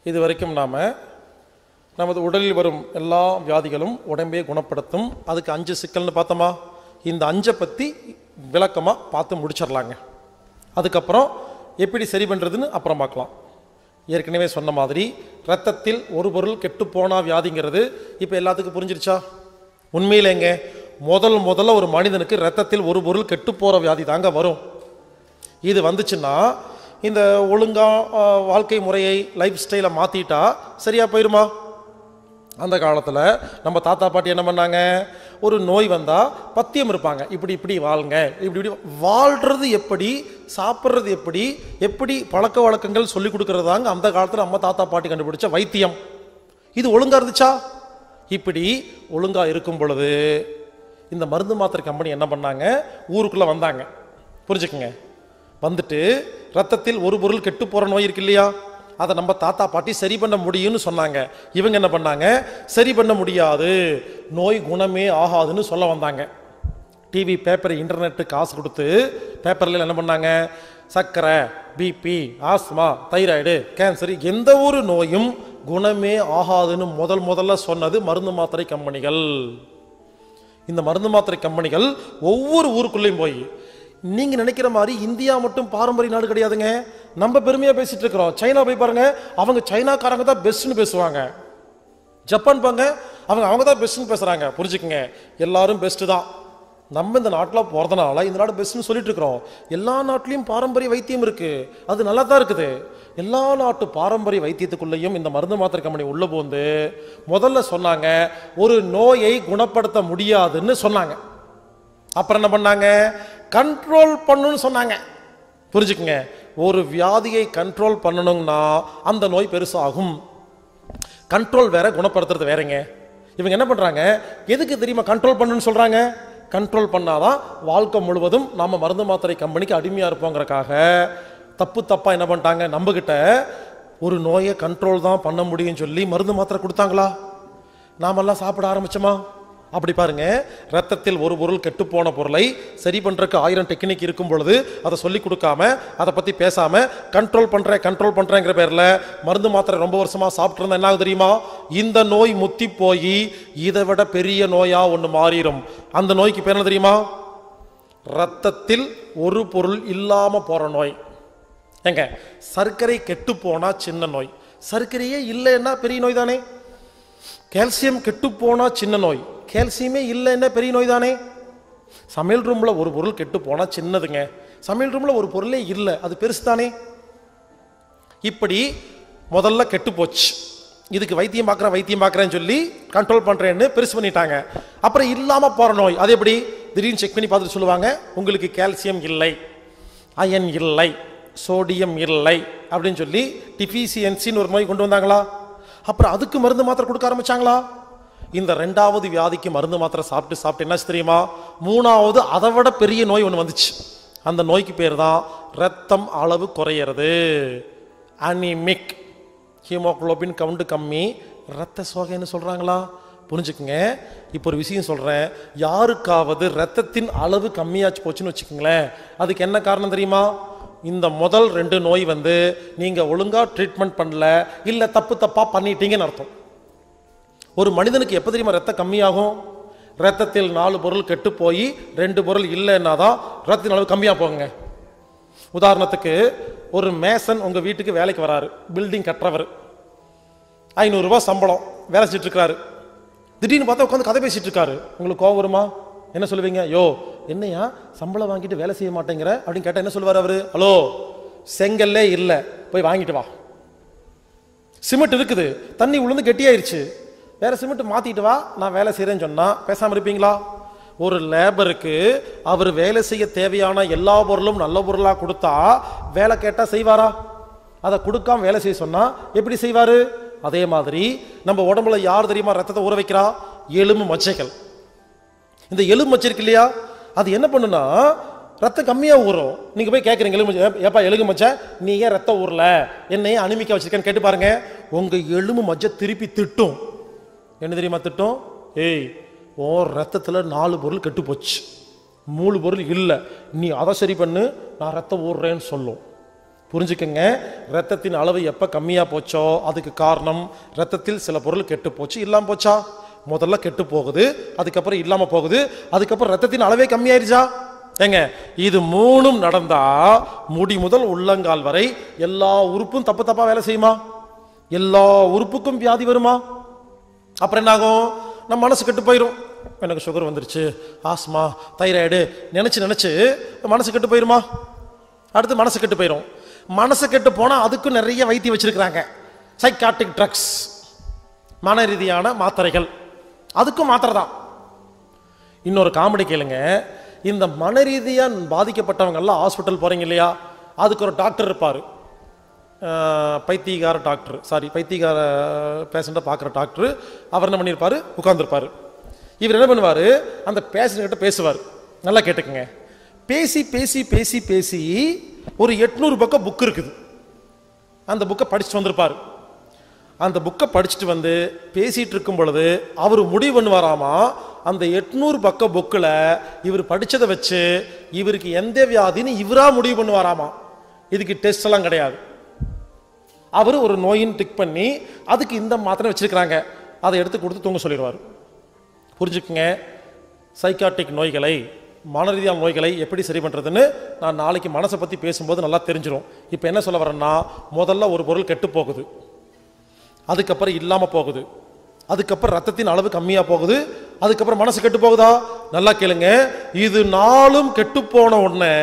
இது வரைக்கும் நாம் நமது உடலில் வரும் எல்லா வியாதிகளும் உடம்பே குணப்படுத்தும். அதுக்கு 5 சிக்கல்னு பார்த்தோமா? இந்த 5 பற்றி விளக்கமாக பார்த்து முடிச்சிடலாங்க. அதுக்கப்புறம் எப்படி சரி பண்ணுறதுன்னு அப்புறம் பார்க்கலாம். ஏற்கனவே சொன்ன மாதிரி இரத்தத்தில் ஒரு பொருள் கெட்டுப்போனா வியாதிங்கிறது இப்போ எல்லாத்துக்கும் புரிஞ்சிருச்சா? உண்மையிலேங்க முதல்ல ஒரு மனிதனுக்கு இரத்தத்தில் ஒரு பொருள் கெட்டு போகிற வியாதி தாங்க வரும். இது வந்துச்சுன்னா இந்த ஒழுங்காக வாழ்க்கை முறையை லைஃப் ஸ்டைலை மாற்றிட்டா சரியாக போயிடுமா? அந்த காலத்தில் நம்ம தாத்தா பாட்டி என்ன பண்ணாங்க, ஒரு நோய் வந்தால் பத்தியம் இருப்பாங்க. இப்படி வாழுங்க, இப்படி வாழ்கிறது எப்படி, சாப்பிட்றது எப்படி, எப்படி பழக்க வழக்கங்கள் சொல்லி கொடுக்கறதாங்க அந்த காலத்தில் நம்ம தாத்தா பாட்டி கண்டுபிடிச்ச வைத்தியம். இது ஒழுங்காக இருந்துச்சா? இப்படி ஒழுங்காக இருக்கும் பொழுது இந்த மருந்து மாத்திரை கம்பெனி என்ன பண்ணாங்க, ஊருக்குள்ளே வந்தாங்க. புரிஞ்சுக்குங்க. வந்துட்டு ரத்தத்தில் ஒரு பொருள் கெட்டு போகிற நோய் இருக்கு இல்லையா, அதை நம்ம தாத்தா பாட்டி சரி பண்ண முடியும்னு சொன்னாங்க. இவங்க என்ன பண்ணாங்க, சரி பண்ண முடியாது, நோய் குணமே ஆகாதுன்னு சொல்ல வந்தாங்க. டிவி, பேப்பர், இன்டர்நெட்டு காசு கொடுத்து பேப்பரில் என்ன பண்ணாங்க, சர்க்கரை, பிபி, ஆஸ்மா, தைராய்டு, கேன்சர், எந்த ஒரு நோயும் குணமே ஆகாதுன்னு முதல்ல சொன்னது மருந்து மாத்திரை கம்பெனிகள். இந்த மருந்து மாத்திரை கம்பெனிகள் ஒவ்வொரு ஊருக்குள்ளேயும் போய், நீங்கள் நினைக்கிற மாதிரி இந்தியா மட்டும் பாரம்பரிய நாடு கிடையாதுங்க. நம்ம பெருமையாக பேசிட்டு இருக்கிறோம். சைனா போய் பாருங்க, அவங்க சைனாக்காரங்க தான் பெஸ்ட்னு பேசுவாங்க. ஜப்பான் பாங்க, அவங்க தான் பெஸ்ட்னு பேசுகிறாங்க. புரிஞ்சுக்குங்க, எல்லாரும் பெஸ்ட்டு தான். நம்ம இந்த நாட்டில் போகிறதுனால இந்த நாடு பெஸ்ட்னு சொல்லிட்டு இருக்கிறோம். எல்லா நாட்டிலையும் பாரம்பரிய வைத்தியம் இருக்குது, அது நல்லா தான் இருக்குது. எல்லா நாட்டு பாரம்பரிய வைத்தியத்துக்குள்ளேயும் இந்த மருந்து மாத்திரை கம்பெனி உள்ள போந்து முதல்ல சொன்னாங்க, ஒரு நோயை குணப்படுத்த முடியாதுன்னு சொன்னாங்க. அப்புறம் என்ன பண்ணாங்க, கண்ட்ரோல் பண்ணணும்னு சொன்னாங்க. புரிஞ்சுக்குங்க, ஒரு வியாதியை கண்ட்ரோல் பண்ணணும்னா அந்த நோய் பெருசாகும். கண்ட்ரோல் வேற, குணப்படுத்துறது வேறங்க. இவங்க என்ன பண்றாங்க, எதுக்கு தெரியுமா கண்ட்ரோல் பண்ணணும்னு சொல்றாங்க? கண்ட்ரோல் பண்ணாதான் வாழ்க்கை முழுவதும் நாம மருந்து மாத்திரை கம்பெனிக்கு அடிமையா இருப்போங்கிறக்காக தப்பா என்ன பண்ணிட்டாங்க, நம்ம கிட்ட ஒரு நோயை கண்ட்ரோல் தான் பண்ண முடியும்னு சொல்லி மருந்து மாத்திரை கொடுத்தாங்களா? நாமெல்லாம் சாப்பிட ஆரம்பிச்சோமா? அப்படி பாருங்க, ரத்தத்தில் ஒரு பொருள் கெட்டு போன பொருளை சரி பண்றதுக்கு 1000 டெக்னிக் இருக்கும் பொழுது அதை சொல்லி கொடுக்காம, அதை பத்தி பேசாம கண்ட்ரோல் பண்றேங்கிற பேர்ல மருந்து மாத்திரை ரொம்ப வருஷமா சாப்பிட்டு இருந்தா என்ன ஆகுது தெரியுமா, இந்த நோய் முத்தி போய் இதை விட பெரிய நோயா ஒன்று மாறிடும். அந்த நோய்க்கு பேர் என்ன தெரியுமா, ரத்தத்தில் ஒரு பொருள் இல்லாம போற நோய். எங்க சர்க்கரை கெட்டு போனா சின்ன நோய், சர்க்கரையே இல்லைன்னா பெரிய நோய் தானே. கால்சியம் கெட்டு போனா சின்ன நோய், கால்சியமே இல்லைன்னா பெரிய நோய் தானே. சமையல் ரூம்ல ஒரு பொருள் கெட்டு போனா சின்னதுங்க, சமையல் ரூம்ல ஒரு பொருளே இல்லை, அது பெருசு தானே. இப்படி முதல்ல கெட்டு போச்சு, இதுக்கு வைத்தியம் பார்க்குறேன்னு சொல்லி கண்ட்ரோல் பண்றேன்னு பெருசு பண்ணிட்டாங்க. அப்புறம் இல்லாம போற நோய், அது எப்படி, திடீர்னு செக் பண்ணி பார்த்துட்டு சொல்லுவாங்க, உங்களுக்கு கால்சியம் இல்லை, அயன் இல்லை, சோடியம் இல்லை அப்படின்னு சொல்லி டிஃபிஷியன்சின்னு ஒரு நோய் கொண்டு வந்தாங்களா? அப்புறம் அதுக்கு மருந்து மாத்திரை கொடுக்க ஆரம்பிச்சாங்களா? இந்த 2வது வியாதிக்கு மருந்து மாத்திரை சாப்பிட்டு என்ன தெரியுமா, 3வது அதை விட பெரிய நோய் ஒன்று வந்துச்சு. அந்த நோய்க்கு பேர் தான் ரத்தம் அளவு குறையிறது, அனிமிக். ஹீமோகுளோபின் கவுண்ட் கம்மி, ரத்த சோகைன்னு சொல்றாங்களா? புரிஞ்சுக்குங்க. இப்போ ஒரு விஷயம் சொல்றேன், யாருக்காவது ரத்தத்தின் அளவு கம்மியாச்சு போச்சுன்னு வச்சுக்கோங்களேன், அதுக்கு என்ன காரணம் தெரியுமா? இந்த முதல் 2 நோய் வந்து நீங்க ஒழுங்கா ட்ரீட்மெண்ட் பண்ணல, இல்ல தப்பா பண்ணிட்டீங்கன்னு அர்த்தம். ஒரு மனிதனுக்கு எப்ப தெரியுமா ரத்தம் கம்மியாகும், ரத்தத்தில் 4 பொருள் கெட்டு போய் 2 பொருள் இல்லைன்னா தான் ரத்தத்தின் அளவு கம்மியா போகுங்க. உதாரணத்துக்கு, ஒரு மேசன் உங்க வீட்டுக்கு வேலைக்கு வராரு, பில்டிங் கட்டுறவர், 500 ரூபாய் சம்பளம், வேலை செஞ்சுட்டு இருக்காரு. திடீர்னு பார்த்தா உட்காந்து கதை பேசிட்டு இருக்காரு. உங்களுக்கு கோவம் வருமா? என்ன சொல்லுவீங்க? யோ என்னையா சம்பளம் வாங்கிட்டு வேலை செய்ய மாட்டேங்கிற அப்படின்னு கேட்டா என்ன சொல்லுவார் அவரு? ஹலோ, செங்கல்லே இல்லை, போய் வாங்கிட்டு வா. சிமெண்ட் இருக்குது, தண்ணி உளுந்து கெட்டியாயிருச்சு, வேற சிமெண்ட் மாத்திட்டு வா, நான் வேலை செய்யறேன்னு சொன்னா பேசாம இருப்பீங்களா? ஒரு லேபருக்கு அவர் வேலை செய்ய தேவையான எல்லா பொருளும் நல்ல பொருளா கொடுத்தா வேலை கேட்டா செய்வாரா? அதை கொடுக்காம வேலை செய்ய சொன்னா எப்படி செய்வாரு? அதே மாதிரி நம்ம உடம்புல யார் தெரியுமா ரத்தத்தை ஊற வைக்கிறா? எலும்பு மச்சைகள். இந்த எலும்பு மச்சை இருக்கு இல்லையா, அது என்ன பண்ணுனா ரத்தம் கம்மியா ஊறும். நீங்க போய் கேட்குறீங்க, ஏப்பா எலும்பு மச்சை நீ ஏன் ரத்தம் ஊறல, என்னையே அனிமிக்கா வச்சிருக்கேன்னு கேட்டு பாருங்க, உங்க எலும்பு மச்சை திருப்பி திட்டும். என்ன தெரியுமா திட்டும்? ஏய், ஓ ரத்தத்தில் 4 பொருள் கெட்டு போச்சு, 3 பொருள் இல்லை, நீ அதை சரி பண்ணு, நான் ரத்தம் ஊறுறேன்னு சொல்லும். புரிஞ்சுக்கங்க, ரத்தத்தின் அளவு எப்போ கம்மியாக போச்சோ அதுக்கு காரணம் ரத்தத்தில் சில பொருள் கெட்டு போச்சு, இல்லாமல் போச்சா? முதல்ல கெட்டு போகுது, அதுக்கப்புறம் இல்லாமல் போகுது, அதுக்கப்புறம் ரத்தத்தின் அளவே கம்மியாயிருச்சா? ஏங்க, இது மூணும் நடந்தா முடி முதல் உள்ளங்கால் வரை எல்லா உறுப்பும் தப்பு தப்பா வேலை செய்யுமா? எல்லா உறுப்புக்கும் வியாதி வருமா? அப்புறம் என்ன ஆகும்? நம்ம மனசு கெட்டு போயிடும். எனக்கு சுகர் வந்துருச்சு, ஆஸ்மா, தைராய்டு நினைச்சு மனசு கெட்டு போயிருமா? அடுத்து மனசு கெட்டு போயிடும். மனசு கெட்டு போனா அதுக்கும் நிறைய வைத்தியம் வச்சிருக்கிறாங்க. சைக்காட்டிக் ட்ரக்ஸ், மன ரீதியான மாத்திரைகள், அதுக்கும் மாத்திரை தான். இன்னொரு காமெடி கேளுங்க. இந்த மன ரீதியா பாதிக்கப்பட்டவங்க எல்லாம் ஹாஸ்பிட்டல் போறீங்க இல்லையா, அதுக்கு ஒரு டாக்டர் இருப்பாரு, பைத்தியகார டாக்டர், பைத்தியகார பேஷண்ட்டை பார்க்குற டாக்டர். அவர் என்ன பண்ணியிருப்பாரு? உட்கார்ந்துருப்பாரு. இவர் என்ன பண்ணுவார்? அந்த பேஷண்ட் கிட்ட பேசுவார். நல்லா கேட்டுக்குங்க. பேசி பேசி பேசி பேசி ஒரு 800 பக்கம் புக் இருக்குது. அந்த புக்கை படிச்சுட்டு வந்திருப்பார். அந்த புக்கை படிச்சுட்டு வந்து பேசிட்டு இருக்கும் பொழுது அவர் முடிவு பண்ணுவாராமா, அந்த 800 பக்க புக்கில் இவர் படித்ததை வச்சு இவருக்கு எந்த வியாதின்னு இவரா முடிவு பண்ணுவாராமா. இதுக்கு டெஸ்ட் எல்லாம் கிடையாது. அவர் ஒரு நோயின் டிக் பண்ணி அதுக்கு இந்த மாத்திரை வச்சிருக்கிறாங்க, அதை எடுத்து கொடுத்து தூங்க சொல்லிடுவார். புரிஞ்சுக்குங்க, சைக்காட்டிக் நோய்களை, மன ரீதியான நோய்களை எப்படி சரி பண்ணுறதுன்னு நான் நாளைக்கு மனசை பற்றி பேசும்போது நல்லா தெரிஞ்சிடும். இப்போ என்ன சொல்ல வரேன்னா, முதல்ல ஒரு பொருள் கெட்டு போகுது, அதுக்கப்புறம் இல்லாமல் போகுது, அதுக்கப்புறம் ரத்தத்தின் அளவு கம்மியாக போகுது, அதுக்கப்புறம் மனசு கெட்டு போகுதா? நல்லா கேளுங்க. இது நாளும் கெட்டு போன உடனே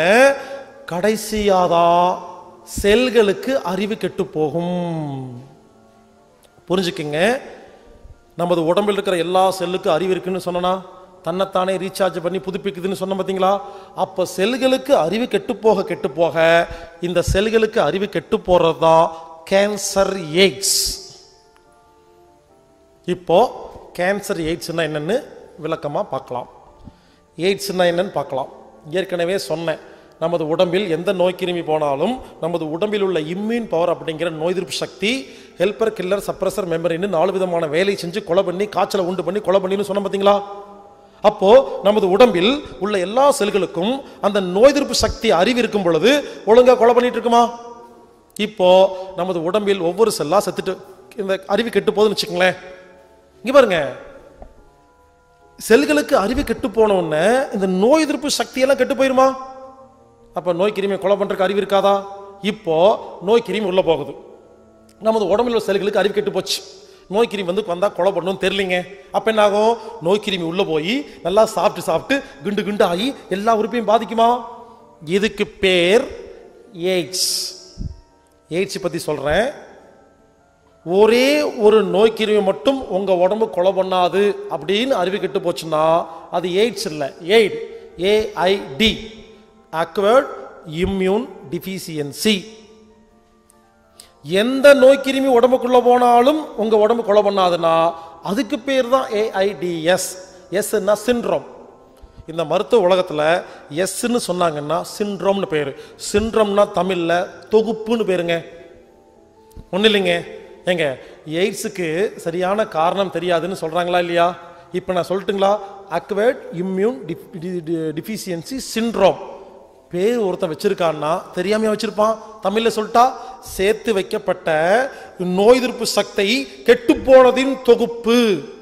கடைசியாதான் செல்களுக்கு அறிவு கெட்டு போகும். புரிஞ்சுக்குங்க, நமது உடம்பில் இருக்கிற எல்லா செல்லுக்கும் அறிவு இருக்குன்னு சொன்னா தன்னைத்தானே ரீசார்ஜ் பண்ணி புதுப்பிக்குதுன்னு சொன்ன பார்த்தீங்களா? அப்போ செல்களுக்கு அறிவு கெட்டு போக இந்த செல்களுக்கு அறிவு கெட்டு போறது தான் கேன்சர், எய்ட்ஸ். இப்போ கேன்சர், எய்ட்ஸ்னா என்னன்னு விளக்கமாக பார்க்கலாம். எய்ட்ஸ்னா என்னன்னு பார்க்கலாம். ஏற்கனவே சொன்னேன், நமது உடம்பில் எந்த நோய் கிருமி போனாலும் நமது உடம்பில் உள்ள இம்யூன் பவர் அப்படிங்கிற நோய் எதிர்ப்பு சக்தி ஹெல்பர், கில்லர், சப்ரஸர், மெமரின்னு 4 விதமான வேலை செஞ்சு கொலை பண்ணி, காய்ச்சலை உண்டு பண்ணி கொலை பண்ணின்னு சொன்ன பார்த்தீங்களா? அப்போ நமது உடம்பில் உள்ள எல்லா செல்களுக்கும் அந்த நோய் எதிர்ப்பு சக்தி அறிவு இருக்கும் பொழுது ஒழுங்கா கொலை பண்ணிட்டு இருக்குமா? இப்போ நமது உடம்பில் ஒவ்வொரு செல்லா செத்துட்டு இந்த அறிவு கெட்டு போகுதுன்னு வச்சுக்கங்களேன். இங்க பாருங்க, செல்களுக்கு அறிவு கெட்டு போன உடனே இந்த நோய் எதிர்ப்பு சக்தியெல்லாம் கெட்டு போயிருமா? அப்ப நோய் கிருமியை கொலை பண்றதுக்கு அறிவு இருக்காதா? இப்போ நோய் கிருமி உள்ள போகுது, நமது உடம்பில் உள்ள செல்களுக்கு அறிவு கெட்டு போச்சு. நோய் கிருமி வந்து வந்தா கொலை பண்ணணும்னு தெரியலிங்க. அப்ப என்ன ஆகும்? நோய் கிருமி உள்ள போய் நல்லா சாப்பிட்டு குண்டு குண்டு ஆகி எல்லா உறுப்பையும் பாதிக்குமா? இதுக்கு பேர் எய்ட்ஸ். எய்ட்ஸ் பத்தி சொல்றேன். ஒரே ஒரு நோய் கிருமி மட்டும் உங்க உடம்பு கொலை பண்ணாது அப்படின்னு அறிவு கெட்டு போச்சுன்னா அது எய்ட்ஸ் இல்லை, aid, AID, acquired immune deficiency. எந்த நோய் கிருமி உடம்புக்குள்ள போனாலும் உங்க உடம்பு கொலை பண்ணாதுன்னா அதுக்கு பேர் தான் AIDS. எஸ்ன்னா சிண்ட்ரோம். இந்த மருத்துவ உலகத்துல எஸ்ன்னு சொன்னாங்கன்னா சிண்ட்ரோம்னு பேரு. சிண்ட்ரோம்னா தமிழ்ல தொகுப்புன்னு பேருங்க, ஒண்ணு இல்லைங்க. ஏங்க, எய்ட்ஸுக்கு சரியான காரணம் தெரியாதுன்னு சொல்றாங்களா இல்லையா? இப்ப நான் சொல்லட்டுங்களா? அக்வயர்ட் இம்யூன் டெஃபிஷியன்சி சிண்ட்ரோம் பேர் ஒருத்தன் வச்சிருக்கான்னா தெரியாமையா வச்சிருப்பான்? தமிழ்ல சொல்லிட்டா சேர்த்து வைக்கப்பட்ட நோய் எதிர்ப்பு சக்தி கெட்டு போனதின் தொகுப்பு.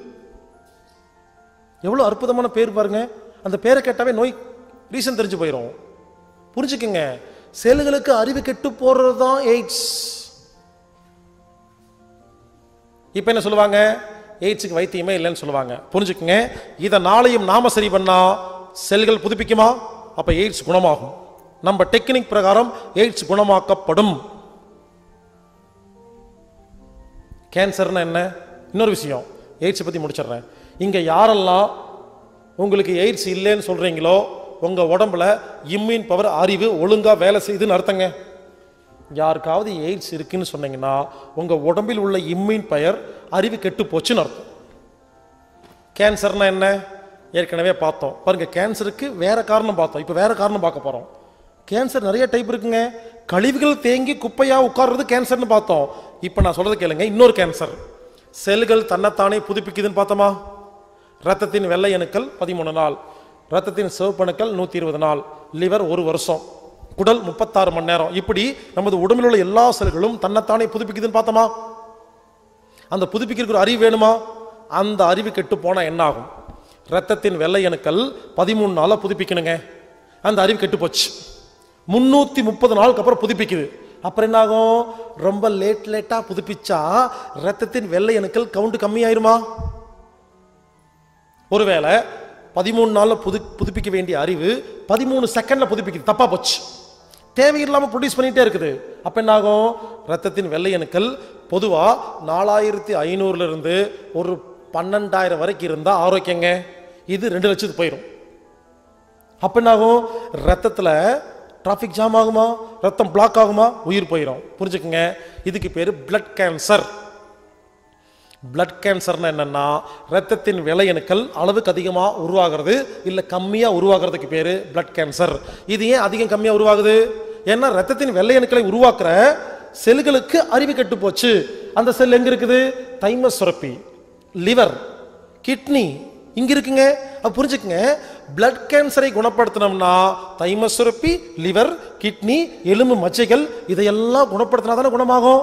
எவ்வளவு அற்புதமான பேர் பாருங்க. அந்த பேரை கேட்டாவே நோய் ரீசன் தெரிஞ்சு போயிடும். புரிஞ்சுக்குங்க, செல்களுக்கு அறிவு கெட்டு போறதுதான் எய்ட்ஸ். இப்ப என்ன சொல்லுவாங்க? எய்ட்ஸுக்கு வைத்தியமே இல்லைன்னு சொல்லுவாங்க. புரிஞ்சுக்குங்க, இதை நாளையும் நாம சரி பண்ணா செல்கள் புதுப்பிக்குமா? அப்ப எய்ட்ஸ் குணமாகும். நம்ம டெக்னிக் பிரகாரம் எய்ட்ஸ் குணமாக்கப்படும். கேன்சர்னா என்ன? இன்னொரு விஷயம், எய்ட்ஸ் பத்தி முடிச்சிடுறேன். இங்க யாரெல்லாம் உங்களுக்கு எய்ட்ஸ் இல்லைன்னு சொல்றீங்களோ உங்க உடம்புல இம்யூன் பவர், அறிவு ஒழுங்கா வேலை செய்யுதுன்னு அர்த்தங்க. யாருக்காவது எய்ட்ஸ் இருக்குன்னு சொன்னீங்கன்னா உங்க உடம்பில் உள்ள இம்யூன் பவர், அறிவு கெட்டு போச்சுன்னு அர்த்தம். கேன்சர்னா என்ன? ஏற்கனவே பார்த்தோம் பாருங்க. கேன்சருக்கு வேற காரணம் பார்த்தோம், இப்ப வேற காரணம் பார்க்க போறோம். கேன்சர் நிறைய டைப் இருக்குங்க. கழிவுகள் தேங்கி குப்பையா உட்கார்றது கேன்சர்னு பார்த்தோம். இப்ப நான் சொல்றது கேளுங்க. இன்னொரு கேன்சர், செல்கள் தன்னைத்தானே புதுப்பிக்குதுன்னு பார்த்தோமா? ரத்தத்தின் வெள்ளை அணுக்கள் 13 நாள், ரத்தத்தின் சிவப்பு அணுக்கள் 120 நாள், லிவர் 1 வருஷம். குடல் 36 மணி நேரம். இப்படி நமது உடம்பில் உள்ள எல்லா செல்களும் தன்னைத்தானே புதுப்பிக்குதுன்னு பார்த்தோமா? அந்த புதுப்பிக்கிறதுக்கு ஒரு அறிவு வேணுமா? அந்த அறிவு கெட்டு போனா என்ன ஆகும்? ரத்தத்தின் வெள்ளை அணுக்கள் 13 நாளா புதுப்பிக்கணுங்க. அந்த அறிவு கெட்டு போச்சு. 330 நாளுக்கு அப்புறம் புதுப்பிக்குது. அப்புறம் என்ன ஆகும்? ரொம்ப லேட்டா புதுப்பிச்சா ரத்தத்தின் வெள்ளை அணுக்கள் கவுண்ட் கம்மியாயிருமா? ஒருவேளை 13 நாள்ல புதுப்பிக்க வேண்டிய அறிவு 13 செகண்ட்ல புதுப்பிக்குது. தப்பா போச்சு. தேவையில்லாம ப்ரொடியூஸ் பண்ணிட்டே இருக்குது. அப்ப என்ன ஆகும்? ரத்தத்தின் வெள்ளை அணுக்கள் பொதுவா 4500 இருந்து ஒரு 12000 வரைக்கும் இருந்தா ஆரோக்கியங்க. இது 2 லட்சத்துக்கு போயிடும். அப்ப என்ன ஆகும்? ரத்தத்துல டிராபிக் ஜாம் ஆகுமா? ரத்தம் பிளாக் ஆகுமா? உயிர் போயிடும். புரிஞ்சுக்குங்க. இதுக்கு பேரு பிளட் கேன்சர். பிளட் கேன்சர்னா என்னன்னா, ரத்தத்தின் வெள்ளை அணுக்கள் அளவுக்கு அதிகமா உருவாகிறது இல்ல கம்மியா உருவாகிறதுக்கு பேரு பிளட் கேன்சர். இது ஏன் அதிகம் கம்மியா உருவாகுது? ஏன்னா ரத்தத்தின் வெள்ளை அணுக்களை உருவாக்குற செல்களுக்கு அறிவு கெட்டு போச்சு. அந்த செல் எங்க இருக்குது? தைமஸ் சுரப்பி, லிவர், கிட்னி இங்க இருக்குங்க. புரிஞ்சுக்குங்க. பிளட் கேன்சரை குணப்படுத்தணும்னா தைமஸ் சுரப்பி, லிவர், கிட்னி, எலும்பு மச்சைகள் இதையெல்லாம் குணப்படுத்தினா தானே குணமாகும்.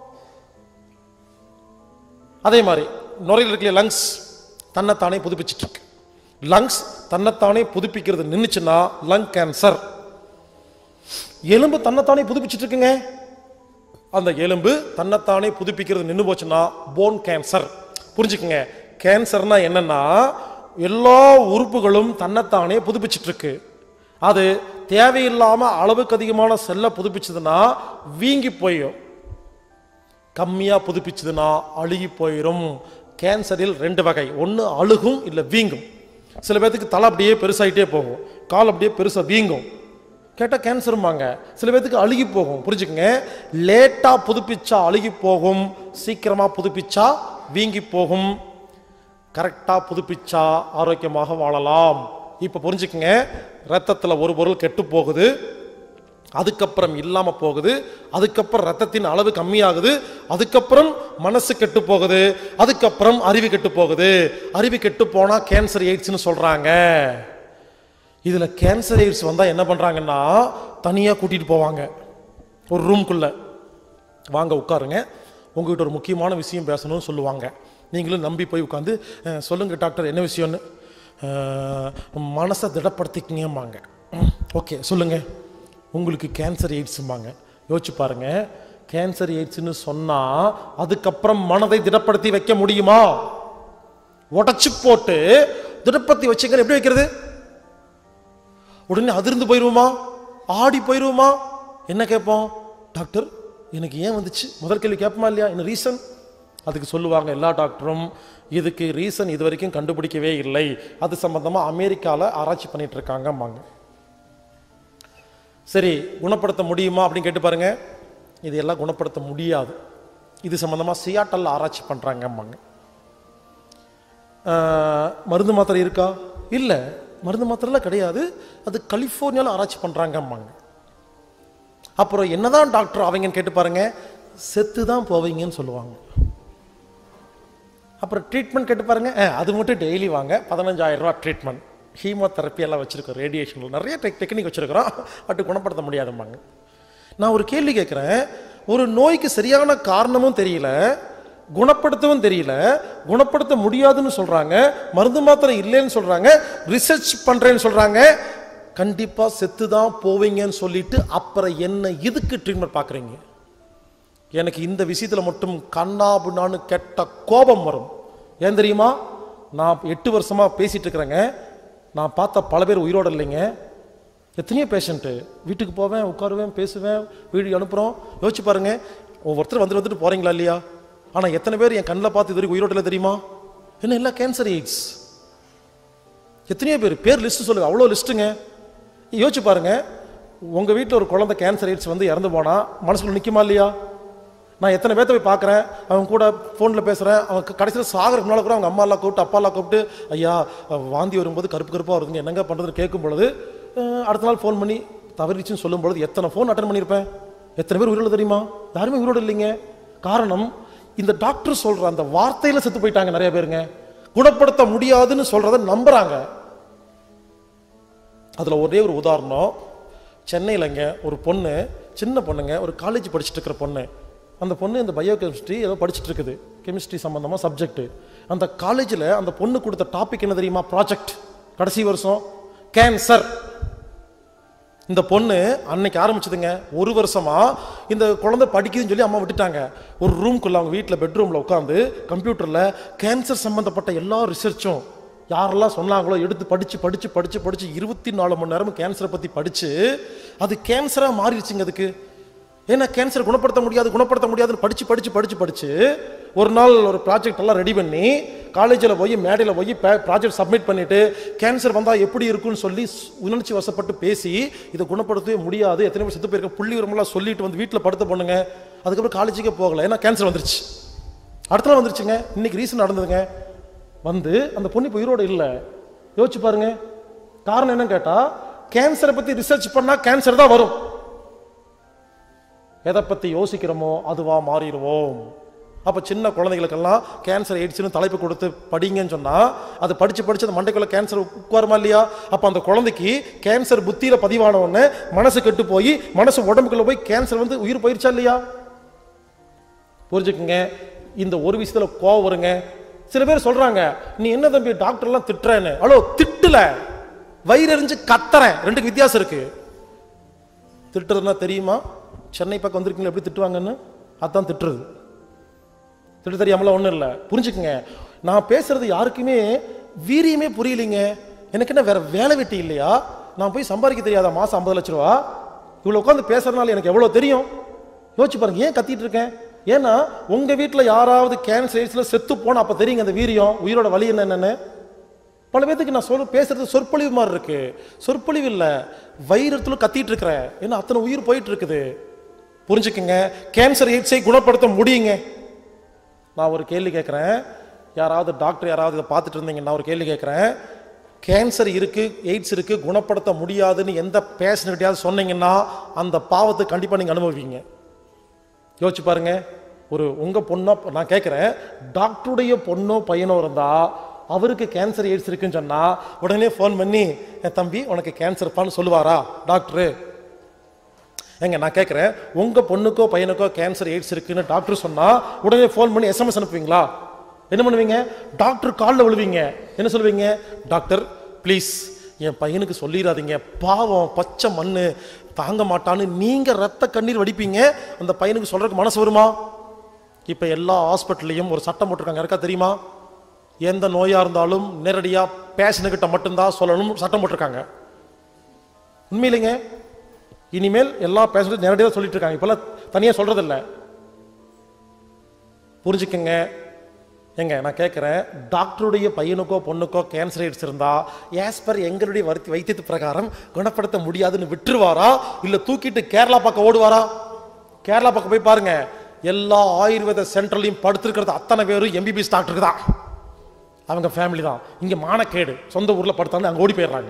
அதே மாதிரி நுரையில் இருக்கிற லங்ஸ் தன்னைத்தானே புதுப்பிச்சுட்டு இருக்கு. லங்ஸ் தன்னைத்தானே புதுப்பிக்கிறது நின்றுச்சுன்னா லங் கேன்சர். எலும்பு தன்னைத்தானே புதுப்பிச்சுட்டு இருக்குங்க. அந்த எலும்பு தன்னைத்தானே புதுப்பிக்கிறது நின்று போச்சுன்னா போன் கேன்சர். புரிஞ்சுக்குங்க. கேன்சர்னா என்னன்னா, எல்லா உறுப்புகளும் தன்னைத்தானே புதுப்பிச்சுட்டு இருக்கு. அது தேவையில்லாம அளவுக்கு அதிகமான செல்லை புதுப்பிச்சதுன்னா வீங்கி போயிடும். கம்மியா புதுப்பிச்சதுன்னா அழுகி போயிடும். கேன்சரில் 2 வகை. ஒன்று அழுகும் இல்லை வீங்கும். சில பேர்த்துக்கு தலை அப்படியே பெருசாயிட்டே போகும், கால் அப்படியே பெருசா வீங்கும். கேட்டால் கேன்சருமாங்க. சில பேர்த்துக்கு அழுகி போகும். புரிஞ்சுக்குங்க. லேட்டா புதுப்பிச்சா அழுகி போகும், சீக்கிரமா புதுப்பிச்சா வீங்கி போகும். கரெக்டா புதுப்பிச்சா ஆரோக்கியமாக வாழலாம். இப்ப புரிஞ்சுக்குங்க. ரத்தத்தில் ஒரு பொருள் கெட்டு போகுது, அதுக்கப்புறம் இல்லாம போகுது, அதுக்கப்புறம் ரத்தத்தின் அளவு கம்மியாகுது, அதுக்கப்புறம் மனசு கெட்டு போகுது, அதுக்கப்புறம் அறிவு கெட்டு போகுது. அறிவு கெட்டு போனா கேன்சர் எய்ட்ஸ்னு சொல்றாங்க. இதுல கேன்சர் எய்ட்ஸ் வந்தா என்ன பண்றாங்கன்னா, தனியா கூட்டிட்டு போவாங்க ஒரு ரூம்குள்ள. வாங்க உட்காருங்க, உங்ககிட்ட ஒரு முக்கியமான விஷயம் பேசணும்னு சொல்லுவாங்க. நீங்களும் நம்பி போய் உட்காந்து சொல்லுங்க டாக்டர் என்ன விஷயம்னு. மனசை திடப்படுத்திக்கிங்கம்பாங்க. ஓகே சொல்லுங்க, உங்களுக்கு கேன்சர் எய்ட்ஸும்பாங்க. யோசிச்சு பாருங்க. கேன்சர் எய்ட்ஸ்னு சொன்னா அதுக்கப்புறம் மனதை திடப்படுத்தி வைக்க முடியுமா? உடச்சு போட்டு திடப்படுத்தி வச்சுங்க. எப்படி வைக்கிறது? உடனே அதிர்ந்து போயிருவோமா? ஆடி போயிருவோமா? என்ன கேட்போம்? டாக்டர் எனக்கு ஏன் வந்துச்சு? முதல் கேள்வி கேட்போமா இல்லையா? என்ன ரீசன்? அதுக்கு சொல்லுவாங்க எல்லா டாக்டரும், இதுக்கு ரீசன் இது வரைக்கும் கண்டுபிடிக்கவே இல்லை, அது சம்பந்தமா அமெரிக்காவில் ஆராய்ச்சி பண்ணிட்டு இருக்காங்கம்பாங்க. சரி, குணப்படுத்த முடியுமா அப்படின்னு கேட்டு பாருங்க. இதெல்லாம் குணப்படுத்த முடியாது. இது சம்பந்தமா சியாட்டல் ஆராய்ச்சி பண்றாங்கம்பாங்க. மருந்து மாத்திரை இருக்கா? இல்லை, மருந்து மாத்திரைலாம் கிடையாது, அது கலிபோர்னியாவில் ஆராய்ச்சி பண்றாங்கம்பாங்க. அப்புறம் என்னதான் டாக்டர் அவங்கன்னு கேட்டு பாருங்க, செத்து தான் போவீங்கன்னு சொல்லுவாங்க. அப்புறம் ட்ரீட்மெண்ட் கேட்டு பாருங்க, அது மட்டும் டெய்லி வாங்க, 15,000 ரூபா ட்ரீட்மெண்ட். ஹீமோதெரப்பி எல்லாம் வச்சிருக்கோம், ரேடியேஷன் நிறைய டெக்னிக் வச்சிருக்கிறோம், பட் குணப்படுத்த முடியாதும்பாங்க. நான் ஒரு கேள்வி கேட்குறேன். ஒரு நோய்க்கு சரியான காரணமும் தெரியல, குணப்படுத்தவும் தெரியல, குணப்படுத்த முடியாதுன்னு சொல்றாங்க, மருந்து மாத்திரை இல்லைன்னு சொல்றாங்க, ரிசர்ச் பண்றேன்னு சொல்றாங்க, கண்டிப்பா செத்து தான் போவீங்கன்னு சொல்லிட்டு அப்புறம் என்ன இதுக்கு ட்ரீட்மெண்ட் பார்க்குறீங்க? எனக்கு இந்த விஷயத்துல மட்டும் கண்ணாபுண்ணான்னு கெட்ட கோபம் வரும். ஏன் தெரியுமா? நான் 8 வருஷமா பேசிட்டு இருக்கிறேங்க. நான் பார்த்த பல பேர் உயிரோடு இல்லைங்க. எத்தனையோ பேஷண்ட்டு வீட்டுக்கு போவேன், உட்காருவேன், பேசுவேன், வீடியோ அனுப்புகிறோம். யோசிச்சு பாருங்க. ஒவ்வொருத்தர் வந்துட்டு போறீங்களா இல்லையா? ஆனால் எத்தனை பேர் என் கண்ணில் பார்த்து இது வரைக்கும் உயிரோடு இல்லை தெரியுமா? என்ன எல்லாம் கேன்சர் எய்ட்ஸ். எத்தனையோ பேர் லிஸ்ட் சொல்லுங்க, அவ்வளோ லிஸ்ட்டுங்க. யோசிச்சு பாருங்க. உங்க வீட்டில் ஒரு குழந்தை கேன்சர் எய்ட்ஸ் வந்து இறந்து போனா மனசுக்குள்ள நிற்குமா இல்லையா? நான் எத்தனை பேர்த்த போய் பார்க்குறேன், அவங்க கூட ஃபோனில் பேசுகிறேன், அவங்க கடைசியில் சாகிறதுக்கு முன்னால் கூட அவங்க அம்மாலாம் கூப்பிட்டு அப்பாலாம் கூப்பிட்டு, ஐயா வாந்தி வரும்போது கருப்பு கருப்பாக வருதுங்க, என்னங்க பண்ணுறதுன்னு கேட்கும் பொழுது அடுத்த நாள் ஃபோன் பண்ணி தவறிச்சுன்னு சொல்லும் பொழுது எத்தனை ஃபோன் அட்டன் பண்ணியிருப்பேன். எத்தனை பேர் உயிரோடு தெரியுமா? யாருமே உயிரோடு இல்லைங்க. காரணம், இந்த டாக்டர் சொல்கிற அந்த வார்த்தையில் செத்து போயிட்டாங்க நிறைய பேருங்க. குணப்படுத்த முடியாதுன்னு சொல்கிறத நம்புகிறாங்க. அதில் ஒரே ஒரு உதாரணம். சென்னையிலங்க ஒரு பொண்ணு, சின்ன பொண்ணுங்க, ஒரு காலேஜ் படிச்சுட்டு இருக்கிற பொண்ணு. அந்த பொண்ணு இந்த பயோ கெமிஸ்ட்ரி ஏதோ படிச்சுட்டு இருக்குது, கெமிஸ்ட்ரி சம்பந்தமாக சப்ஜெக்ட். அந்த காலேஜில் அந்த பொண்ணு கொடுத்த டாபிக் என்ன தெரியுமா? ப்ராஜெக்ட். கடைசி வருஷம் கேன்சர். இந்த பொண்ணு அன்னைக்கு ஆரம்பிச்சதுங்க. ஒரு வருஷமா இந்த குழந்தை படிக்குதுன்னு சொல்லி அம்மா விட்டுட்டாங்க. ஒரு ரூம்குள்ள அவங்க வீட்டில் பெட்ரூமில் உட்காந்து கம்ப்யூட்டரில் கேன்சர் சம்மந்தப்பட்ட எல்லா ரிசர்ச்சும் யாரெல்லாம் சொன்னாங்களோ எடுத்து படித்து படித்து படித்து படித்து 24 மணி நேரமும் கேன்சரை பற்றி படித்து அது கேன்சராக மாறிடுச்சுங்க. அதுக்கு ஏன்னா கேன்சர் குணப்படுத்த முடியாதுன்னு படித்து ஒரு நாள் ஒரு ப்ராஜெக்ட் எல்லாம் ரெடி பண்ணி காலேஜில் போய் மேடையில் போய் ப்ராஜெக்ட் சப்மிட் பண்ணிட்டு கேன்சர் வந்தால் எப்படி இருக்குன்னு சொல்லி உணர்ச்சி வசப்பட்டு பேசி இதை குணப்படுத்தவே முடியாது, எத்தனை பேர் செத்து போயிருக்க புள்ளி விவரமெல்லாம் சொல்லிட்டு வந்து வீட்டில் படுத்த பொண்ணுங்க. அதுக்கப்புறம் காலேஜுக்கே போகலை, ஏன்னா கேன்சர் வந்துருச்சு. அடுத்த நாள் வந்துருச்சுங்க. இன்னைக்கு ரீசன் நடந்ததுங்க. வந்து அந்த பொண்ணு இப்போ உயிரோடு இல்லை. யோசிச்சு பாருங்க. காரணம் என்னன்னு கேட்டால் கேன்சரை பற்றி ரிசர்ச் பண்ணால் கேன்சர் தான் வரும். எதை பற்றி யோசிக்கிறோமோ அதுவா மாறிடுவோம். அப்போ சின்ன குழந்தைகளுக்கெல்லாம் கேன்சர் எய்ட்ஸ்னு தலைப்பு கொடுத்து படிங்கன்னு சொன்னால் அது படித்து அந்த மண்டைக்குள்ள கேன்சர் உட்காருமா இல்லையா? அப்போ அந்த குழந்தைக்கு கேன்சர் புத்தியில் பதிவான உடனே மனசு கெட்டு போய் மனசு உடம்புக்குள்ள போய் கேன்சர் வந்து உயிர் போயிருச்சா இல்லையா? புரிஞ்சுக்குங்க. இந்த ஒரு விஷயத்தில் கோவம் வருங்க. சில பேர் சொல்றாங்க, நீ என்ன தம்பி டாக்டர்லாம் திட்டுறேன்னு. அவ்வளோ திட்டல, வயிறறிஞ்சு கத்துறேன். ரெண்டுக்கு வித்தியாசம் இருக்கு. திட்டுறதுன்னா தெரியுமா? சென்னை பக்கம் வந்திருக்கீங்களா எப்படி திட்டுவாங்கன்னு? அதான் திட்டுறது. திட்டு தெரியாமலாம் ஒன்றும் இல்லை. புரிஞ்சுக்குங்க. நான் பேசுறது யாருக்குமே வீரியமே புரியலைங்க. எனக்கு என்ன வேற வேலை வெட்டி இல்லையா? நான் போய் சம்பாதிக்க தெரியாதா மாதம் 50 லட்ச ரூபா? இவ்வளோ உட்காந்து பேசுறதுனால எனக்கு எவ்வளோ தெரியும்? யோசிச்சு பாருங்க. ஏன் கத்திட்டு இருக்கேன்? ஏன்னா உங்க வீட்டில் யாராவது கேன்சர் செத்து போனா அப்ப தெரியுங்க அந்த வீரியம், உயிரோட வலி என்னன்னு. பல பேத்துக்கு நான் பேசுறது சொற்பொழிவு மாதிரி இருக்கு. சொற்பொழிவு இல்லை, வயிறத்துல கத்திட்டு இருக்கிறேன். ஏன்னா அத்தனை உயிர் போயிட்டு இருக்குது. புரிஞ்சுக்குங்க. கேன்சர் எய்ட்ஸை குணப்படுத்த முடியுங்க. நான் ஒரு கேள்வி கேட்குறேன். யாராவது டாக்டர் யாராவது இதை பார்த்துட்டு இருந்தீங்க, நான் ஒரு கேள்வி கேட்குறேன். கேன்சர் இருக்கு, எய்ட்ஸ் இருக்கு, குணப்படுத்த முடியாதுன்னு எந்த பேஷண்ட்கிட்டையாவது சொன்னீங்கன்னா அந்த பாவத்தை கண்டிப்பாக நீங்கள் அனுபவிங்க. யோசிச்சு பாருங்க. உங்க பொண்ணோ, நான் கேட்குறேன், டாக்டருடைய பொண்ணோ பையனோ இருந்தா அவருக்கு கேன்சர் எய்ட்ஸ் இருக்குன்னு சொன்னா உடனே ஃபோன் பண்ணி என் தம்பி உனக்கு கேன்சர்ப்பான்னு சொல்லுவாரா டாக்டரு? ஏங்க நான் கேட்குறேன், உங்க பொண்ணுக்கோ பையனுக்கோ கேன்சர் எய்ட்ஸ் இருக்குன்னு டாக்டர் சொன்னா உடனே ஃபோன் பண்ணி SMS அனுப்புவீங்களா? என்ன பண்ணுவீங்க? டாக்டர் காலில் விழுவீங்க. என்ன சொல்லுவீங்க? டாக்டர் ப்ளீஸ் என் பையனுக்கு சொல்லிடாதீங்க, பாவம் பச்சை மண்ணு தாங்க மாட்டான்னு நீங்க ரத்த கண்ணீர் வடிப்பீங்க. அந்த பையனுக்கு சொல்றதுக்கு மனசு வருமா? இப்ப எல்லா ஹாஸ்பிட்டல்லையும் ஒரு சட்டம் போட்டிருக்காங்க. யாருக்கா தெரியுமா? எந்த நோயா இருந்தாலும் நேரடியா பேஷண்ட்கிட்ட மட்டும்தான் சொல்லணும் சட்டம் போட்டிருக்காங்க. உண்மையிலேங்க. இனிமேல் எல்லா பேஷண்ட்டும் நேரடியாக சொல்லிட்டு இருக்காங்க. இப்பெல்லாம் தனியா சொல்றது இல்லை. புரிஞ்சுக்கங்க. எங்க நான் கேட்குறேன், டாக்டருடைய பையனுக்கோ பொண்ணுக்கோ கேன்சர் எய்ட்ஸ் இருந்தா ஆஸ்பர் எங்களுடைய வைத்தியத்து பிரகாரம் குணப்படுத்த முடியாதுன்னு விட்டுருவாரா, இல்லை தூக்கிட்டு கேரளா பக்கம் ஓடுவாரா? கேரளா பக்கம் போய் பாருங்க, எல்லா ஆயுர்வேத சென்டர்லையும் படுத்திருக்கிறது அத்தனை பேரும் MBBS டாக்டருக்கு தான், அவங்க ஃபேமிலி தான். இங்கே மானக்கேடு, சொந்த ஊரில் படுத்தாலும் அங்கே ஓடி போயிடுறாங்க.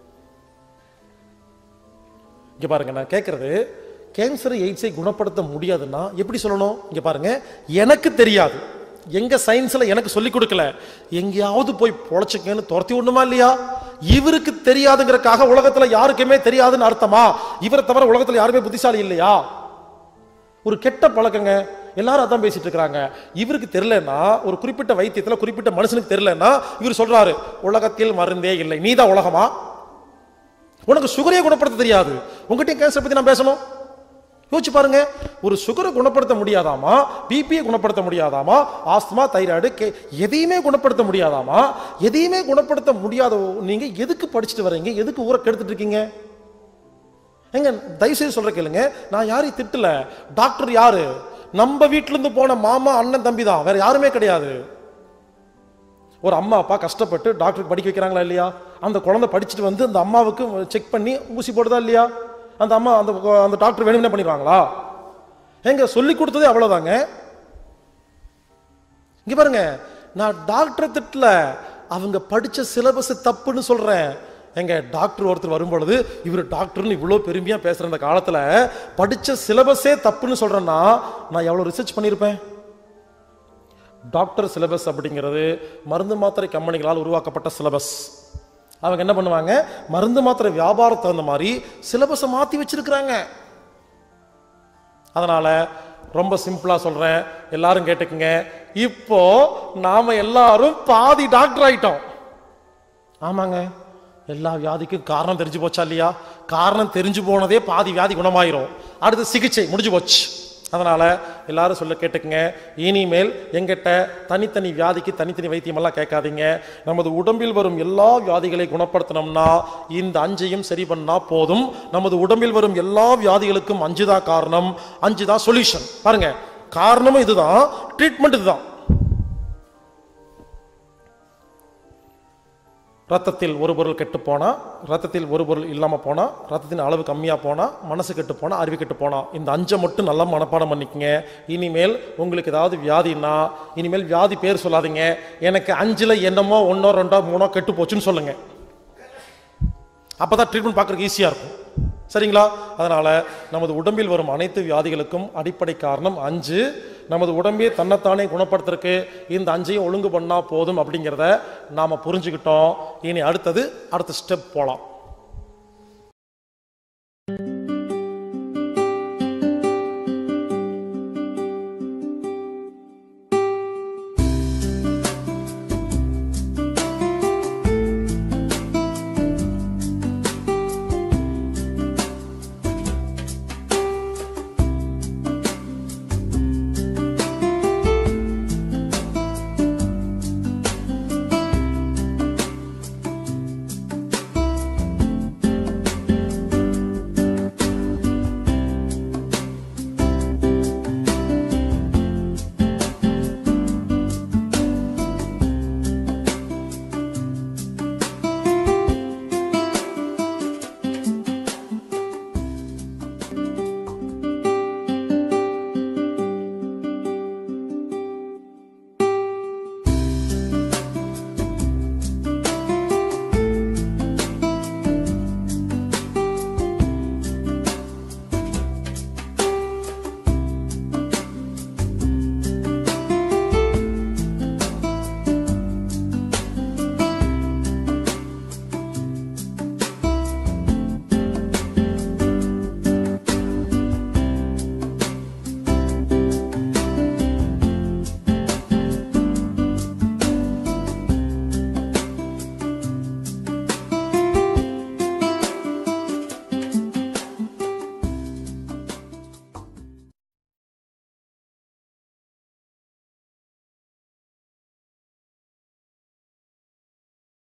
இங்கே பாருங்க, நான் கேட்கறது, கேன்சர் எய்ட்ஸை குணப்படுத்த முடியாதுன்னா எப்படி சொல்லணும்? இங்கே பாருங்க, எனக்கு தெரியாது, எங்க சயின்ஸ்ல எனக்கு சொல்லிக் கொடுக்கல, எங்கேயாவது போய் பொழைச்சுக்கன்னு துரத்தி விடணுமா இல்லையா? இவருக்கு தெரியாதுங்கிறதுக்காக உலகத்துல யாருக்குமே தெரியாதுன்னு அர்த்தமா? இவரை தவிர உலகத்துல யாருமே புத்திசாலி இல்லையா? ஒரு கெட்ட பழக்கங்க. எல்லாரும் அதான் பேசிட்டு இருக்காங்க. இவருக்கு தெரியலன்னா, ஒரு குறிப்பிட்ட வைத்தியத்துல குறிப்பிட்ட மனுஷனுக்கு தெரியலன்னா இவர் சொல்றாரு உலகத்தில் மருந்தே இல்லை, நீதான் உலகமா? உனக்கு சுகரையே குணப்படுத்த தெரியாது, உங்ககிட்ட கேன்சர் பத்தி நான் பேசணும்? யோசிச்சு பாருங்க. ஒரு சுகரை குணப்படுத்த முடியாதாமா, பிபியை குணப்படுத்த முடியாதாமா, ஆஸ்துமா தைராய்டு எதையுமே குணப்படுத்த முடியாதாமா? எதையுமே குணப்படுத்த முடியாத நீங்க எதுக்கு படிச்சுட்டு வரீங்க? எதுக்கு ஊரை கெடுத்துட்டு இருக்கீங்க? எங்க தயவுசெய்து சொல்ற கேளுங்க, நான் யாரையும் திட்டல. டாக்டர் யாரு? நம்ம வீட்டுல இருந்து போன மாமா அண்ணன் தம்பி தான், வேற யாருமே கிடையாது. ஒரு அம்மா அப்பா கஷ்டப்பட்டு டாக்டருக்கு படிக்க வைக்கிறாங்களா இல்லையா? அந்த குழந்தை படிச்சுட்டு வந்து அந்த அம்மாவுக்கு செக் பண்ணி ஊசி போடுதா இல்லையா? அந்த அம்மா அந்த டாக்டர் வேணும்னே பண்ணிடுவாங்களா? எங்க சொல்லி கொடுத்ததே அவ்வளவுதாங்க. இங்க பாருங்க, நான் டாக்டர் திட்டல, அவங்க படிச்ச சிலபஸ் தப்புன்னு சொல்றேன். எங்க டாக்டர் ஒருத்தர் வரும்பொழுது இவர் டாக்டர்னு இவ்வளவு பெருமையா பேசுற அந்த காலத்துல படிச்ச சிலபஸே தப்புன்னு சொல்றேன்னா நான் எவ்வளவு ரிசர்ச் பண்ணியிருப்பேன்? டாக்டர் சிலபஸ் அப்படிங்கிறது மருந்து மாத்திரை கம்பெனிகளால் உருவாக்கப்பட்ட சிலபஸ். அவங்க என்ன பண்ணுவாங்க, மருந்து மாத்திரை வியாபாரத்தை தகுந்த மாதிரி சிலபஸை மாற்றி வச்சிருக்கிறாங்க. அதனால ரொம்ப சிம்பிளா சொல்றேன், எல்லாரும் கேட்டுக்குங்க. இப்போ நாம எல்லாரும் பாதி டாக்டர் ஆயிட்டோம். ஆமாங்க, எல்லா வியாதிக்கும் காரணம் தெரிஞ்சு போச்சா இல்லையா? காரணம் தெரிஞ்சு போனதே பாதி வியாதி குணமாயிரும். அடுத்து சிகிச்சை முடிஞ்சு போச்சு. அதனால எல்லாரும் சொல்ல கேட்டுக்குங்க, இனிமேல் எங்கிட்ட தனித்தனி வியாதிக்கு தனித்தனி வைத்தியம் எல்லாம் கேட்காதீங்க. நமது உடம்பில் வரும் எல்லா வியாதிகளை குணப்படுத்தணும்னா இந்த 5ஐயும் சரி பண்ணா போதும். நமது உடம்பில் வரும் எல்லா வியாதிகளுக்கும் 5 தான் காரணம், 5 தான் சொல்யூஷன். பாருங்க, காரணமும் இதுதான், ட்ரீட்மெண்ட் இதுதான். ரத்தத்தில் ஒரு பொருள் கெட்டு போனா, ரத்தத்தில் ஒரு பொருள் இல்லாம போனா, ரத்தத்தின் அளவு கம்மியா போனா, மனசு கெட்டு போனா, அறிவு கெட்டு போனா, இந்த 5 மட்டும் நல்லா மனப்பாடம் பண்ணிக்கங்க. இனிமேல் உங்களுக்கு ஏதாவது வியாதினா இனிமேல் வியாதி பேர் சொல்லாதீங்க, எனக்கு 5ல் என்னமோ 1 2 3 கெட்டு போச்சுன்னு சொல்லுங்க. அப்பதான் ட்ரீட்மெண்ட் பார்க்கறதுக்கு ஈஸியா இருக்கும். சரிங்களா? அதனால நமது உடம்பில் வரும் அனைத்து வியாதிகளுக்கும் அடிப்படை காரணம் 5. நமது உடம்பே தன்னைத்தானே குணப்படுத்துறதுக்கு இந்த 5ஐயும் ஒழுங்கு பண்ணா போதும் அப்படிங்கிறத நாம புரிஞ்சுக்கிட்டோம். இனி அடுத்த ஸ்டெப் போலாம்.